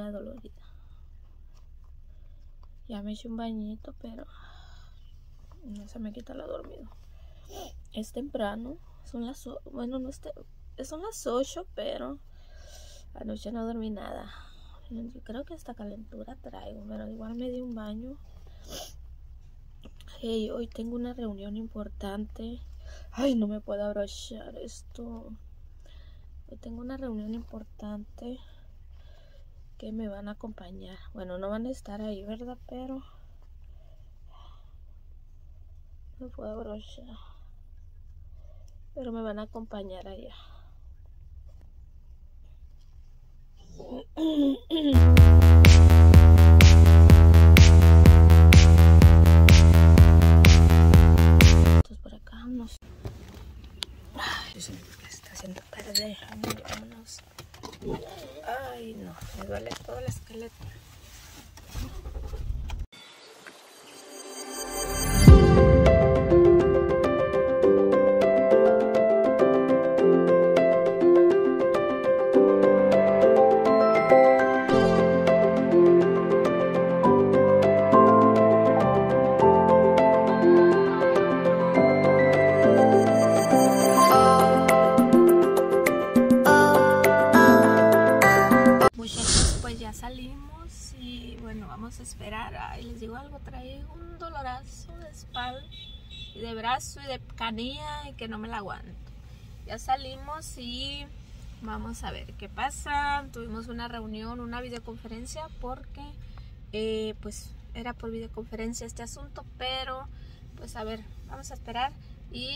dolorida. Ya me eché un bañito, pero no se me quita la dormida. Es temprano, son las bueno, son las 8, pero anoche no dormí nada. Yo creo que esta calentura traigo, pero igual me di un baño. Hey, hoy tengo una reunión importante. Ay, no me puedo abrochar esto. Hoy tengo una reunión importante que me van a acompañar. Bueno, no van a estar ahí, ¿verdad? Pero no puedo abrochar. Pero me van a acompañar allá. Entonces por acá vamos. Ay, se me está haciendo tarde. Vámonos. Ay, no, me duele todo el esqueleto. Salimos y bueno, vamos a esperar. Ay, les digo algo, traigo un dolorazo de espalda y de brazo y de canilla y que no me la aguanto. Ya salimos y vamos a ver qué pasa. Tuvimos una reunión, una videoconferencia porque pues era por videoconferencia este asunto, pero pues a ver, vamos a esperar y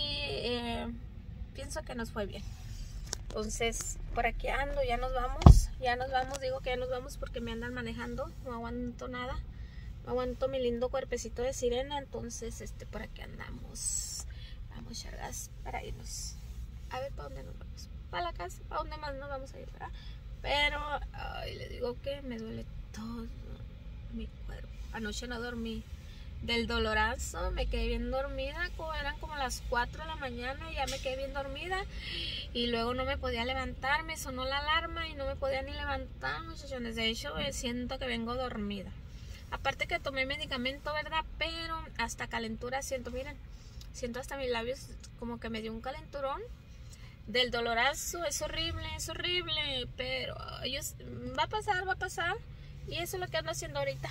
pienso que nos fue bien. Entonces, por aquí ando, ya nos vamos, digo que ya nos vamos porque me andan manejando, no aguanto nada, no aguanto mi lindo cuerpecito de sirena, entonces, por aquí andamos, vamos chargas para irnos, a ver para dónde nos vamos, para la casa, para dónde más nos vamos a ir, ¿verdad? Pero, ay, le digo que me duele todo mi cuerpo, anoche no dormí. Del dolorazo me quedé bien dormida, eran como las 4 de la mañana y ya me quedé bien dormida y luego no me podía levantar, me sonó la alarma y no me podía ni levantar, muchachones. De hecho siento que vengo dormida, aparte que tomé medicamento, ¿verdad? Pero hasta calentura siento, miren, siento hasta mis labios como que me dio un calenturón del dolorazo. Es horrible, pero va a pasar y eso es lo que ando haciendo ahorita.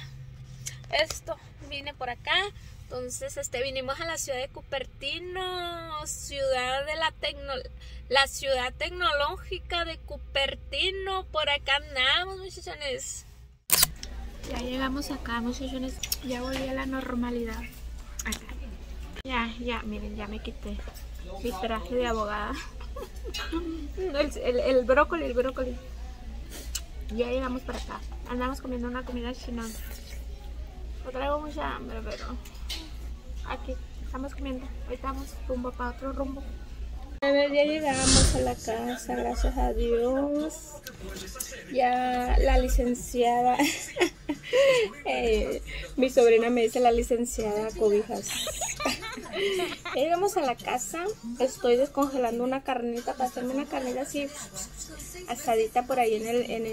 Vine por acá, entonces vinimos a la ciudad de Cupertino, ciudad de la ciudad tecnológica de Cupertino. Por acá andamos, muchachones. Ya llegamos acá, muchachones, ya volví a la normalidad. Acá. Ya, miren, ya me quité mi traje de abogada. el brócoli. Ya llegamos para acá, andamos comiendo una comida china. No traigo mucha hambre, pero aquí estamos comiendo. Ahí estamos rumbo para otro rumbo. A ver, ya llegamos a la casa, gracias a Dios. Ya la licenciada, mi sobrina me dice la licenciada cobijas. Ya llegamos a la casa, estoy descongelando una carnita para hacerme una carnita así asadita por ahí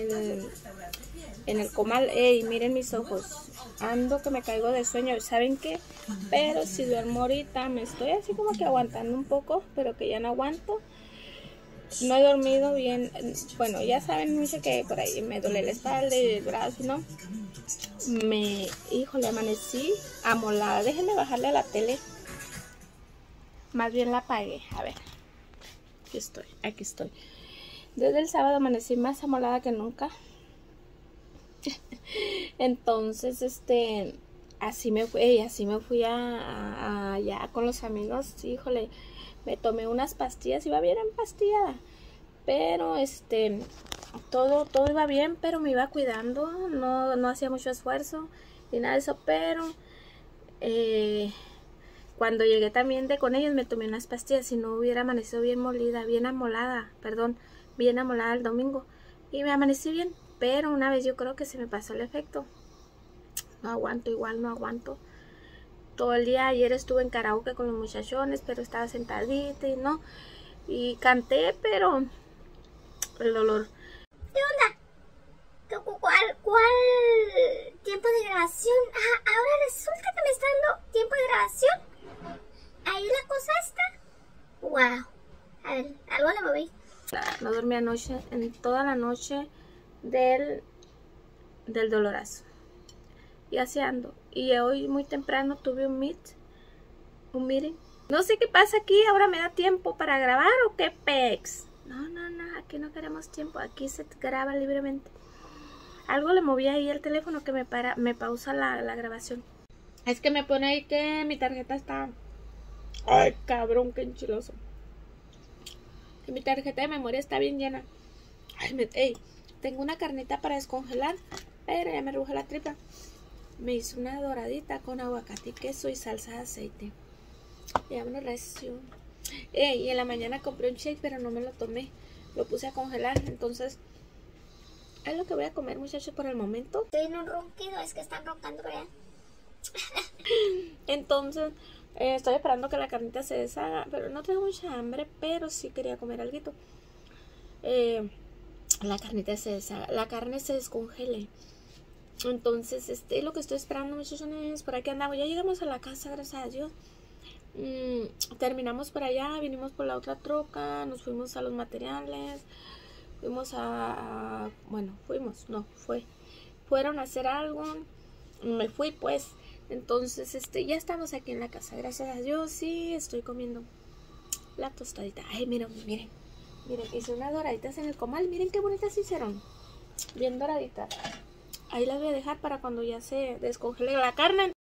en el comal. Ey, miren mis ojos, ando que me caigo de sueño, ¿saben qué? Pero si duermo ahorita me estoy así como que aguantando un poco, pero que ya no aguanto. No he dormido bien. Bueno, ya saben mucho que por ahí me duele la espalda y el brazo, ¿no? Híjole, amanecí amolada. Déjenme bajarle a la tele. Más bien la apagué. A ver, aquí estoy. Desde el sábado amanecí más amolada que nunca. Entonces, así me fui allá con los amigos. Híjole, me tomé unas pastillas, iba bien empastillada, pero todo iba bien, pero me iba cuidando, no hacía mucho esfuerzo ni nada de eso. Pero cuando llegué también con ellos me tomé unas pastillas y no hubiera amanecido bien amolada el domingo, y me amanecí bien. Pero una vez yo creo que se me pasó el efecto. No aguanto, igual no aguanto. Todo el día ayer estuve en karaoke con los muchachones, pero estaba sentadita y no. Y canté, pero el dolor. ¿Qué onda? ¿Cuál tiempo de grabación? Ah, ahora resulta que me está dando tiempo de grabación. Ahí la cosa está. Wow. A ver, algo le moví. No dormí anoche, en toda la noche del dolorazo. Y así ando. Y hoy muy temprano tuve un meeting. No sé qué pasa aquí, ahora me da tiempo para grabar o qué pex. No, aquí no queremos tiempo, aquí se graba libremente. Algo le moví ahí al teléfono que me pausa la grabación. Es que me pone ahí que mi tarjeta está... Ay, cabrón, qué enchiloso. Que mi tarjeta de memoria está bien llena. Ay, tengo una carnita para descongelar, pero ya me ruge la tripa. Me hice una doradita con aguacate y queso y salsa de aceite. Ya me recio. Y en la mañana compré un shake, pero no me lo tomé. Lo puse a congelar, entonces... Es lo que voy a comer, muchachos, por el momento. Estoy en un ronquido, es que están roncando por allá. Entonces, estoy esperando que la carnita se deshaga. Pero no tengo mucha hambre, pero sí quería comer algo. La carnita se deshaga, la carne se descongele. Entonces, lo que estoy esperando, muchachones, por aquí andamos. Ya llegamos a la casa, gracias a Dios. Terminamos por allá, vinimos por la otra troca, nos fuimos a los materiales. Fueron a hacer algo, me fui pues, entonces ya estamos aquí en la casa, gracias a Dios. Sí, estoy comiendo la tostadita. Ay, miren, hice unas doraditas en el comal, miren qué bonitas se hicieron, bien doraditas. Ahí las voy a dejar para cuando ya se descongele la carne.